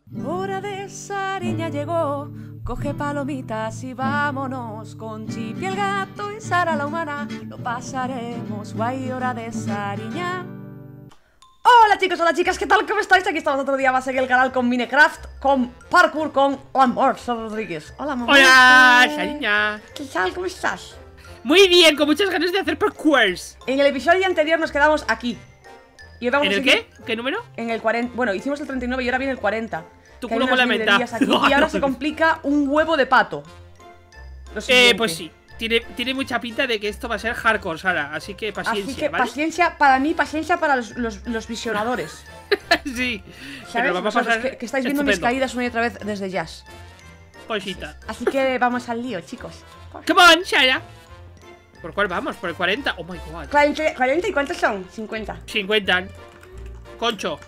Hora de Sariña llegó, coge palomitas y vámonos. Con Chipi el gato y Sara la humana lo pasaremos guay. Hora de Sariña. Hola chicos, hola chicas, ¿qué tal? ¿Cómo estáis? Aquí estamos otro día más en el canal con Minecraft, con Parkour, con Amor Rodríguez. Hola, mamá. Hola, Sariña. ¿Qué tal? ¿Cómo estás? Muy bien, con muchas ganas de hacer parkours. En el episodio anterior nos quedamos aquí. Y hoy vamos ¿En a el seguir qué? ¿Qué número? En el 40. Bueno, hicimos el 39 y ahora viene el 40. Tu Que hay culo con unas la menta. librerías aquí, y ahora se complica un huevo de pato. Lo siguiente. Pues sí. Tiene mucha pinta de que esto va a ser hardcore, Sara. Así que paciencia, Así que ¿vale? paciencia para mí, paciencia para los visionadores. Sí. ¿Sabes? Pero vamos a Vosotros pasar que estáis viendo mis estupendo. caídas una y otra vez desde Jazz. Cosita. Así que vamos al lío, chicos. Come on, Sara. ¿Por cuál vamos? ¿Por el 40? Oh my god. 40 y ¿cuántos son? 50. 50. Concho.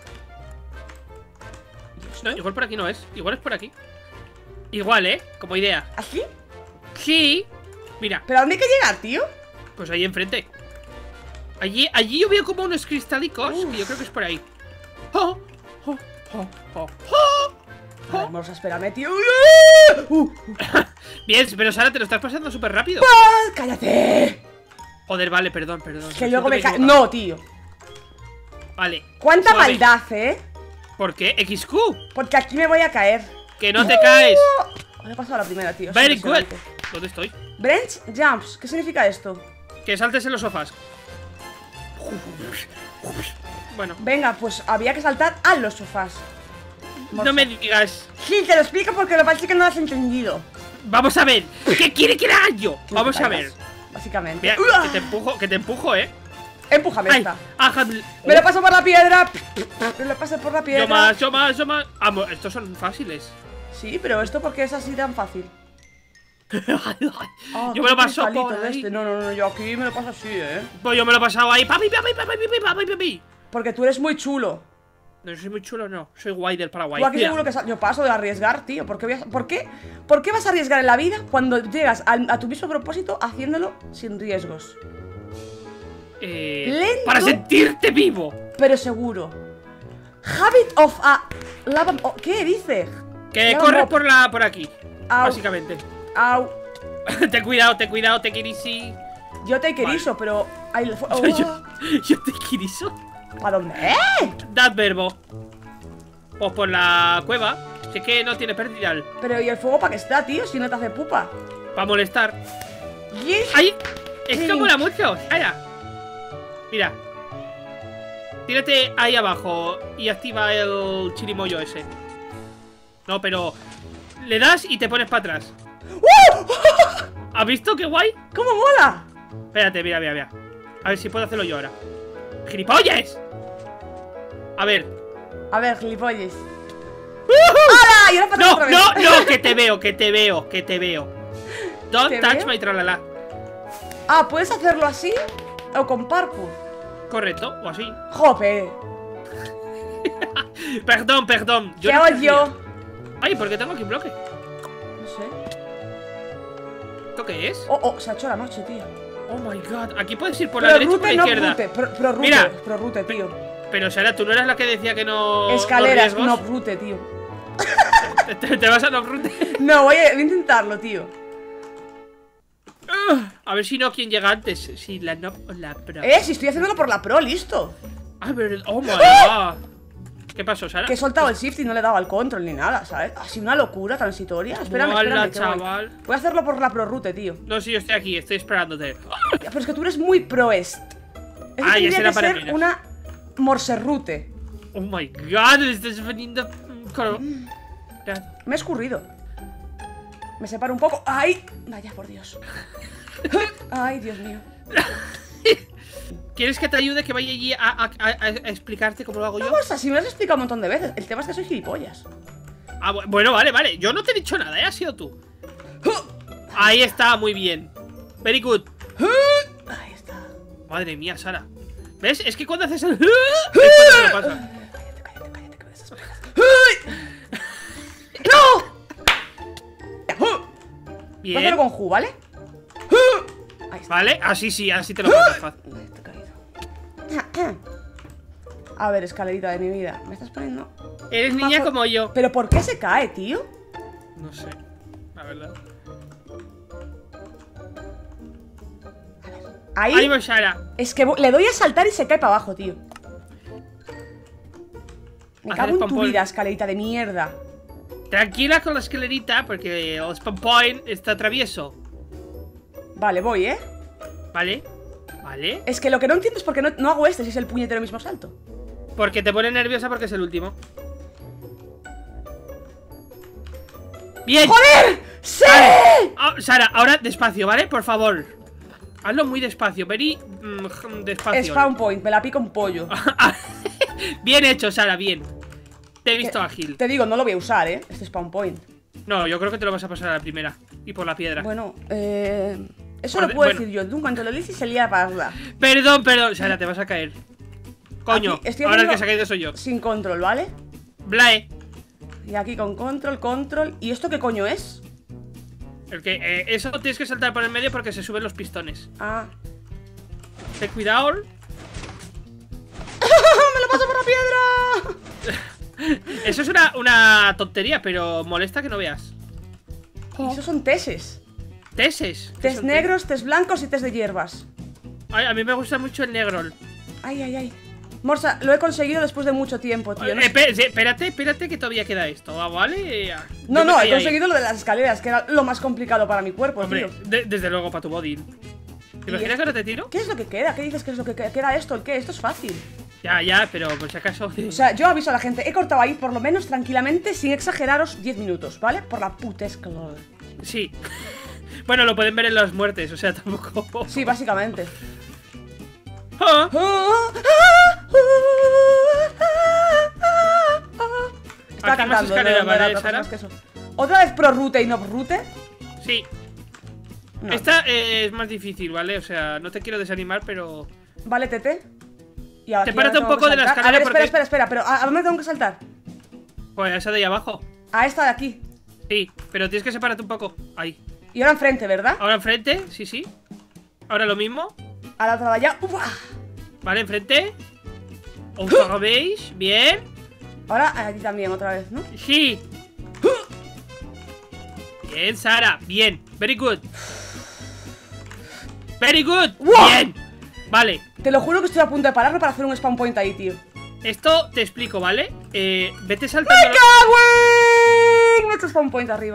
No, igual por aquí no es. Igual es por aquí. Igual, como idea. ¿Así? Sí. Mira, ¿Pero a dónde hay que llegar, tío? pues ahí enfrente. Allí yo veo como unos cristalicos. Y yo creo que es por ahí. Oh, oh, oh, oh, oh. Vamos, espérame, tío. Bien, pero Sara, te lo estás pasando súper rápido. ¡Ah! ¡Cállate! Joder, vale, perdón. Que luego me cae. equivocado. No, tío. Vale. ¿Cuánta suave. maldad, ¿Por qué? XQ. Porque aquí me voy a caer. Que no te caes. Me he pasado la primera, tío. es Very good. impresionante. ¿Dónde estoy? Branch jumps. ¿Qué significa esto? Que saltes en los sofás. Bueno, Venga, pues había que saltar a los sofás. no me digas. Sí, te lo explico porque lo parece que no lo has entendido. Vamos a ver. ¿Qué quiere que haga yo? Que Vamos te a caigas, ver. Básicamente. Mira, ¡Uah! que te empujo, Empújame Ay, esta. ajá. Me lo paso por la piedra. Me lo paso por la piedra. Yo más. Vamos, estos son fáciles. Sí, pero esto porque es así tan fácil. Ah, Yo me lo paso cristalito por de ahí. este. No, yo aquí me lo paso así, Pues yo me lo he pasado ahí. Papi. Porque tú eres muy chulo. No soy muy chulo, no. Soy guay del Paraguay. Tú aquí Mira. seguro que yo paso de arriesgar, tío. ¿Por qué vas a arriesgar en la vida cuando llegas a tu mismo propósito haciéndolo sin riesgos? Lento. Para sentirte vivo. Pero seguro. Habit of a lava. ¿Qué dice? Que Lava corres mob. por aquí. Au. Básicamente. Au. Ten cuidado, te easy. Yo te queriso, pero. Oh. Yo te quiriso. ¿Para dónde? Dad verbo. Pues por la cueva. Si es que no tiene pérdida. Pero ¿y el fuego para qué está, tío? Si no te hace pupa. Para molestar. Yes. ¡Ay! Es que Sí. mola mucho. Sara. Mira. Tírate ahí abajo y activa el chirimoyo ese. No, pero le das y te pones para atrás. ¿Has visto qué guay? ¿Cómo mola? Espérate, mira. A ver si puedo hacerlo yo ahora. ¡Gilipollas! A ver. A ver, gilipollas. ¡Hala! Y ahora para No, otra vez. no, que te veo. Don't ¿Te touch veo? my tralala. Ah, ¿puedes hacerlo así? ¿O con parkour? Correcto, o así. ¡Jope! Perdón. ¡Qué no entendía. odio! Ay, ¿por qué tengo aquí un bloque? No sé. ¿Esto qué es? Oh, se ha hecho la noche, tío. Oh my god, aquí puedes ir por la derecha o por la no izquierda. rute. Pro rute. Mira. Pro rute, tío. Pero Sara, tú no eras la que decía que no. Escaleras, los no riesgos? rute, tío. Te vas a no rute. No, voy a intentarlo, tío. A ver si no, ¿quién llega antes? Si la no o la pro. Si estoy haciéndolo por la pro, listo. A ver, oh my god. ¿Qué pasó, Sara? Que he soltado el shift y no le he dado al control ni nada, ¿sabes? Así una locura transitoria. Espérame, Hola, que voy. chaval. Voy a hacerlo por la pro rute, tío. No, sí, yo estoy aquí, estoy esperándote. Ya, pero es que tú eres muy proest. Eso Ah, ya tendría será que para ser miras. una morserrute. Oh my god, le estás veniendo. Me he escurrido. Me separo un poco. ¡Ay! Vaya, por Dios. ¡Ay, Dios mío! ¿Quieres que te ayude? Que vaya allí a explicarte cómo lo hago yo. Vamos, así me lo has explicado un montón de veces. El tema es que soy gilipollas. Ah, bueno, vale. Yo no te he dicho nada, has sido tú. Ahí está, muy bien. Very good. Ahí está. Madre mía, Sara. ¿Ves? Es que cuando haces el. Es cuando te lo pasa. Cállate, que me desesperas. ¡No! Voy a Bien. hacerlo con Ju, ¿vale? Ahí está. Vale, así sí, así te lo pasas fácil. Ay, estoy caído. A ver, escalerita de mi vida. ¿Me estás poniendo? Eres niña Mazo- como yo. ¿Pero por qué se cae, tío? No sé, la verdad. Ahí. ¡Ánimo, Sara! Es que le doy a saltar y se cae para abajo, tío. Me Hacer cago en tu spawn vida, escalerita de mierda. Tranquila con la escalerita, porque el spawn point está travieso. Vale, voy, ¿eh? ¿Vale? ¿Vale? Es que lo que no entiendo es por qué no hago este si es el puñetero mismo salto. Porque te pone nerviosa porque es el último. ¡Bien! ¡Joder! ¡Sí! Vale. Ah, Sara, ahora despacio, ¿vale? Por favor. Hazlo muy despacio, very despacio. Spawn point, me la pica un pollo. Bien hecho, Sara, bien. Te he visto ágil. Te digo, no lo voy a usar, ¿eh? Este spawn point. No, yo creo que te lo vas a pasar a la primera. Y por la piedra. Bueno, eso Por lo de- puedo bueno. decir yo. Tú, en cuanto lo dices, se lía parda. Perdón, Sara, te vas a caer. Coño, Aquí estoy ahora el haciendo que se ha caído soy yo. Sin control, ¿vale? Blae. Y aquí con control. ¿Y esto qué coño es? El que, eso tienes que saltar por el medio porque se suben los pistones. Ah. Ten cuidado. ¡Me lo paso por la piedra! Eso es una tontería, pero molesta que no veas. Y esos son teses. Teses. ¿Qué Test son negros, test blancos y test de hierbas. Ay, a mí me gusta mucho el negro. Ay, ay, ay. Morsa, lo he conseguido después de mucho tiempo, tío. No, Espérate que todavía queda esto, ¿vale? no, Yo me he caí ahí. conseguido lo de las escaleras, que era lo más complicado para mi cuerpo, Hombre, tío. desde luego para tu body. ¿Te imaginas que ahora te tiro? ¿Qué es lo que queda? ¿Qué dices que es lo que queda esto? ¿El qué? Esto es fácil. Ya, pero por si acaso. O sea, yo aviso a la gente, he cortado ahí por lo menos tranquilamente, sin exageraros, 10 minutos, ¿vale? Por la puta escalera. Sí. Bueno, lo pueden ver en las muertes, o sea, tampoco. Sí, básicamente. Ah, Está Aquí más cantando, escalera, no era ¿vale, otra cosa Sara? más que eso. ¿Otra vez pro route y no route? sí. No. Esta es más difícil, ¿vale? O sea, no te quiero desanimar, pero. Vale, Tete. Y ahora Sepárate aquí ahora un poco tengo que de la saltar. escalera A ver, porque- espera, pero ¿a dónde tengo que saltar? Pues esa de ahí abajo. A esta de aquí. Sí, pero tienes que separarte un poco. Ahí. Y ahora enfrente, ¿verdad? Ahora enfrente, sí. Ahora lo mismo. A la otra de allá. ¡Ufa! Vale, enfrente. ¿Os veis? Bien. Ahora aquí también otra vez, ¿no? Sí. Bien, Sara. Bien. Very good. Very good. ¡Wow! Bien. Vale. Te lo juro que estoy a punto de pararlo para hacer un spawn point ahí, tío. Esto te explico, ¿vale? Vete saltando. ¡Me cago en! Me he hecho spawn point arriba.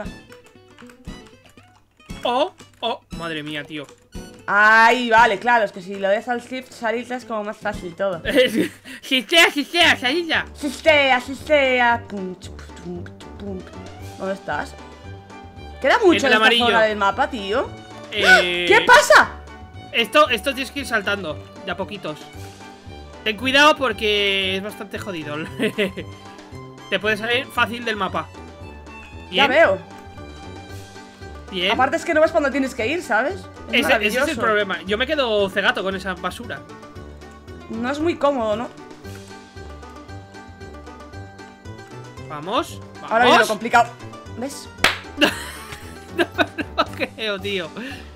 Oh, madre mía, tío. Ay, vale, claro, es que si lo des al shift salirte es como más fácil todo. Gisea, salida. Así sea. Pum, chup, tum, pum. ¿Dónde estás? Queda mucho En el en esta amarillo. zona del mapa, tío. ¿Qué pasa? Esto tienes que ir saltando, de a poquitos. Ten cuidado porque es bastante jodido. Te puede salir fácil del mapa. Ya Bien, veo. bien. Aparte es que no ves cuando tienes que ir, ¿sabes? Ese Es es el maravilloso. problema. Yo me quedo cegato con esa basura. No es muy cómodo, ¿no? Vamos. Ahora viene lo Vamos. complicado. ¿Ves? No creo, tío.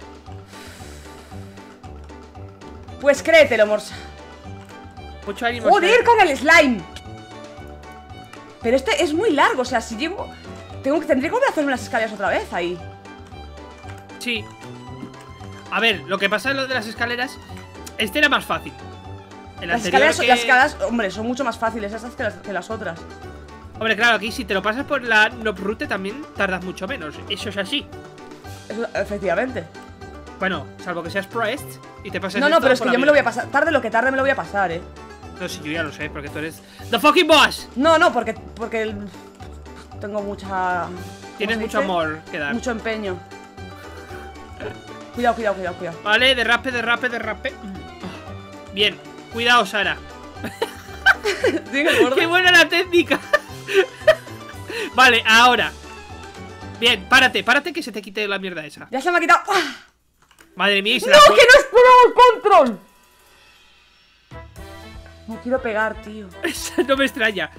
Pues créetelo, Morsa. Mucho ánimo. ¡Joder con el slime! Pero este es muy largo, o sea, si llego... Tendría que volver a hacerme las escaleras otra vez ahí. Sí. A ver, lo que pasa en lo de las escaleras. Este era más fácil. El Las anterior escaleras, hombre, son mucho más fáciles esas que las otras. Hombre, claro, aquí si te lo pasas por la no route también tardas mucho menos. Eso es así. Eso, efectivamente. Bueno, salvo que seas proest y te pases. No, esto pero es por que la yo me lo voy a vida. pasar. Tarde lo que tarde me lo voy a pasar, No, sí, yo ya lo sé, porque tú eres. ¡The fucking boss! No, porque tengo mucha... Tienes ¿cómo se mucho dice? amor que dar. Mucho empeño. Cuidado. Vale, derrape. Bien, cuidado, Sara. ¡Qué buena la técnica! Vale, ahora. Bien, párate que se te quite la mierda esa. Ya se me ha quitado. ¡Ah! Madre mía, y se ¡No, la que no he explorado el control! No quiero pegar, tío. Esa no me extraña.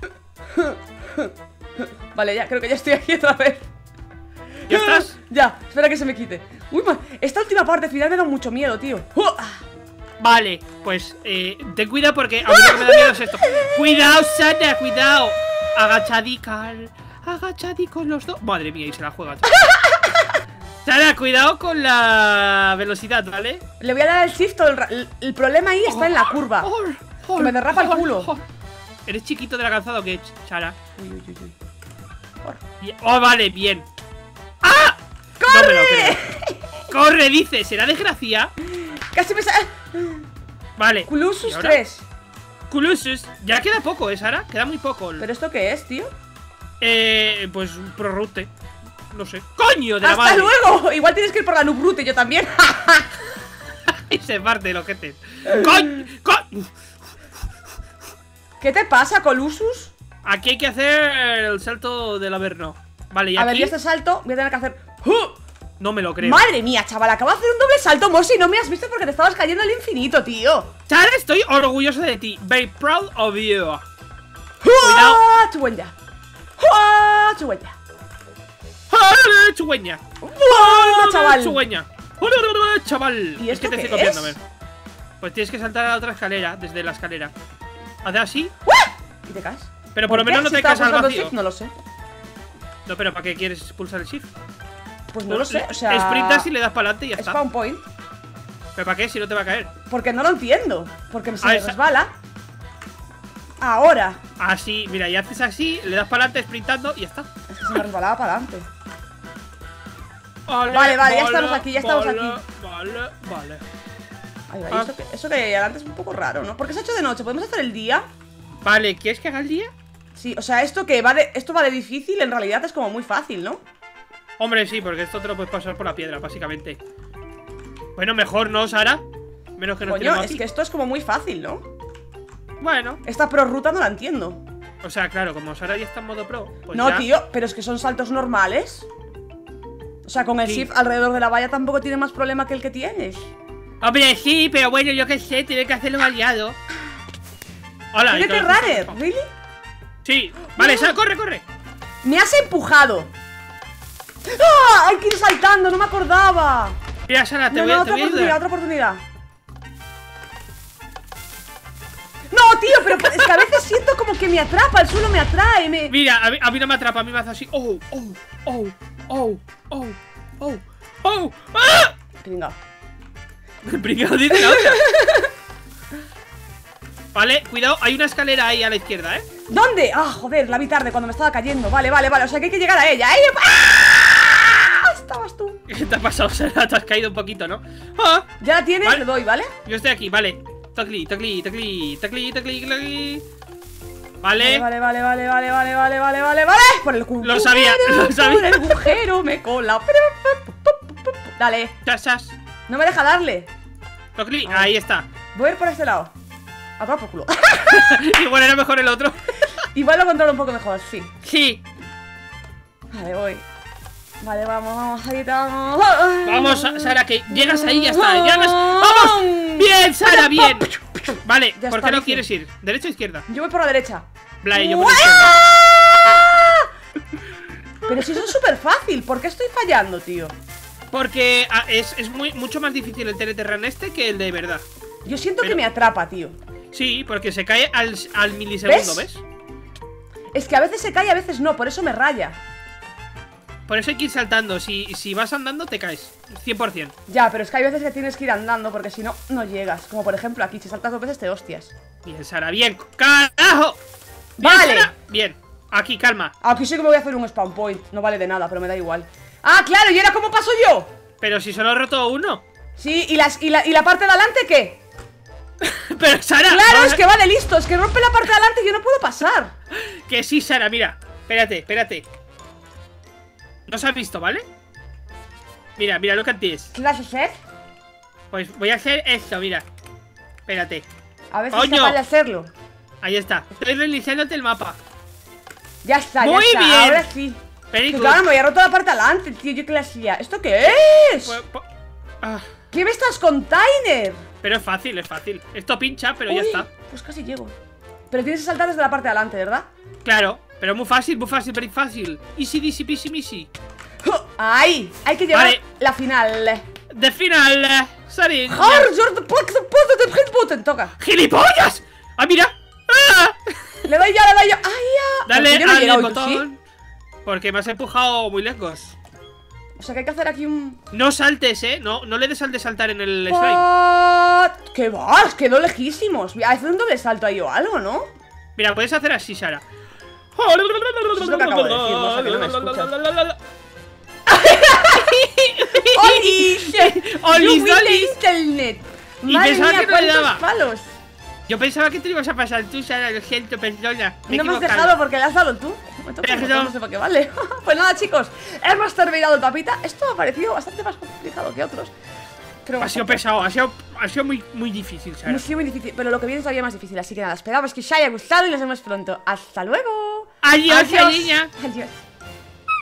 Vale, ya, creo que ya estoy aquí otra vez. ¿Ya estás? Ya, espera que se me quite. Uy, esta última parte final me da mucho miedo, tío. Vale, pues ten cuidado porque a mí lo que me da miedo es esto. Cuidado, Sara, cuidado. agachadicos los dos. Madre mía, y se la juega. Sara, cuidado con la velocidad, ¿vale? Le voy a dar el shift. El problema ahí está en la curva. Que me derrapa el culo. ¿Eres chiquito de la calzada o qué, Sara? Uy. Oh, vale, bien. ¡Ah! ¡Corre! No me lo creo. ¡Corre, dice! ¿Será desgracia? Casi me sale. Vale. Colossus 3. Colossus. Ya queda poco, Sara. Queda muy poco. ¿Pero esto qué es, tío? Pues prorrute. No sé. ¡Coño de la ¡Hasta madre! luego! Igual tienes que ir por la Nubrute, yo también. Y se parte el ojete. ¡Coño! ¿Qué te pasa, Colossus? Aquí hay que hacer el salto del Averno. Vale, y A aquí ver, yo este salto voy a tener que hacer. no me lo creo. Madre mía, chaval, acabo de hacer un doble salto, Morsi. No me has visto porque te estabas cayendo al infinito, tío. Sara, estoy orgulloso de ti. Very proud of you. Cuidado. Chueña. Chueña. Chugüeña. Chaval. Chugüeña. Chaval. ¿Y Es que esto te qué estoy copiando, es? a ver. Pues tienes que saltar a la otra escalera, desde la escalera. Haz así. ¿Y te caes? Pero por lo qué? menos no Si te estaba caes al pulsando vacío. shift, no lo sé. No, pero ¿para qué quieres pulsar el shift? Pues no lo sé, o sea. Sprintas y le das para adelante y ya está. Spawn point. ¿Pero para qué? Si no te va a caer. Porque no lo entiendo. Porque se Ah, me esa- resbala. Ahora. Así, mira, y haces así, le das para adelante sprintando y ya está. Es que se me resbalaba para adelante. Vale, ya estamos aquí, ya estamos aquí. Vale. Ahí va, ¿y eso que adelante es un poco raro, ¿no? Porque se ha hecho de noche. ¿Podemos hacer el día? Vale, ¿quieres que haga el día? Sí, o sea, esto va de difícil, en realidad es como muy fácil, ¿no? Hombre, sí, porque esto te lo puedes pasar por la piedra, básicamente. Bueno, mejor no, Sara. Menos que nos Coño, quedemos es aquí. que esto es como muy fácil, ¿no? Bueno, Esta pro ruta no la entiendo. o sea, claro, como Sara ya está en modo pro, pues No, ya... tío, pero es que son saltos normales. O sea, con el Sí. shift alrededor de la valla tampoco tiene más problema que el que tienes. Hombre, sí, pero bueno, yo qué sé, tiene que hacerlo aliado. Hola, Tiene que runner, ¿really? Sí, vale, Sara, corre. ¡Me has empujado! ¡Ah! Hay que ir saltando, no me acordaba. Mira, Sara, te No, voy a otra ayudar. oportunidad, otra oportunidad. No, tío, pero es que a veces siento como que me atrapa, el suelo me atrae, Mira, a mí no me atrapa, a mí me hace así. ¡Oh! ¡Ah! Venga. El pringao dice la otra. Vale, cuidado, hay una escalera ahí a la izquierda, ¿eh? ¿Dónde? Ah, joder, la vi tarde cuando me estaba cayendo. Vale, o sea que hay que llegar a ella. ¡Ah! Estabas tú. ¿Qué te ha pasado, Sara? Te has caído un poquito, ¿no? ¡Ah! Ya la tienes, Vale. le doy, ¿vale? Yo estoy aquí, vale. Tocli. Vale. Vale. Por el culo. Lo sabía. Por el agujero me cola. Dale. Chas. No me deja darle. Tocli, ahí está. Voy a ir por este lado. A tomar por culo. Igual era mejor el otro. Igual lo controlo un poco mejor, sí. Sí. Vale, voy. Vale, vamos, ahí estamos. Vamos, Sara, que llegas ahí y ya está. Llegas. ¡Vamos! Bien, Sara, bien. Vale, Ya ¿por está, qué no dice. quieres ir? ¿Derecha o izquierda? Yo voy por la derecha. Blay, yo por la izquierda. Pero si eso es súper fácil, ¿por qué estoy fallando, tío? Porque es mucho más difícil el teleterran este que el de verdad. Yo siento Pero- que me atrapa, tío. Sí, porque se cae al milisegundo, ¿ves? Es que a veces se cae y a veces no, por eso me raya. Por eso hay que ir saltando. Si vas andando, te caes. 100%. Ya, pero es que hay veces que tienes que ir andando porque si no, no llegas. Como por ejemplo aquí, si saltas 2 veces te hostias. Bien, Sara, bien. ¡Carajo! Bien, Vale. Sara. Bien. Aquí, calma. Aquí sí que me voy a hacer un spawn point. No vale de nada, pero me da igual. ¡Ah, claro! ¿Y ahora cómo paso yo? Pero si solo he roto uno. Sí, ¿y la parte de adelante qué? Pero, Sara. Claro, vamos es a- que va de listo. Es que rompe la parte de adelante y yo no puedo pasar. Que sí, Sara, mira. Espérate. No se ha visto, ¿vale? Mira, lo que antes. ¿Qué vas a hacer? Pues voy a hacer esto, mira. Espérate. A ver si es ¡Coño! capaz de hacerlo. Ahí está. Estoy reiniciándote el mapa. Ya está, Muy ya está. bien. Ahora sí. Very Que good. claro, me había roto la parte de adelante, tío. Yo qué la hacía. ¿Esto qué es? Ah, ¿Qué me estás container? pero es fácil. Esto pincha, pero ya Uy, está. Pues casi llego. Pero tienes que saltar desde la parte de adelante, ¿verdad? Claro, pero muy fácil, very fácil. Easy, peasy, peasy. ¡Ay! Hay que llevar Vale. la final. De final, Sarin. ¡Jorge! ¡Toca! ¡Gilipollas! ¡Ah, mira! ¡Ah! Le doy yo. ¡Ay, ya! Dale ¿Por qué yo no he al llegado y tú botón. Porque me has empujado muy lejos. sí? O sea que hay que hacer aquí un... No saltes, no le des al de saltar en el slime. ¿Qué vas? Quedó lejísimos. Haz un doble salto ahí o algo, ¿no? Mira, puedes hacer así, Sara. Eso es lo que acabo de decir, no sé, que no me escuchas. ¡Olis! ¡Olis, ¡You Dolis! internet! Y ¡Madre pensaba mía, que no le cuántos daba. palos! Yo pensaba que te lo ibas a pasar tú, Sara, lo siento, perdona. No me has dejado porque le has dado tú. Entonces, no sé para qué vale. Pues nada, chicos, hemos terminado el papita. Esto ha parecido bastante más complicado que otros. Pero Ha sido pesado, ha sido muy difícil, Sara. ha sido muy difícil, pero lo que viene es todavía más difícil. Así que nada, esperamos que os haya gustado y nos vemos pronto. ¡Hasta luego! Adiós, niña. Adiós.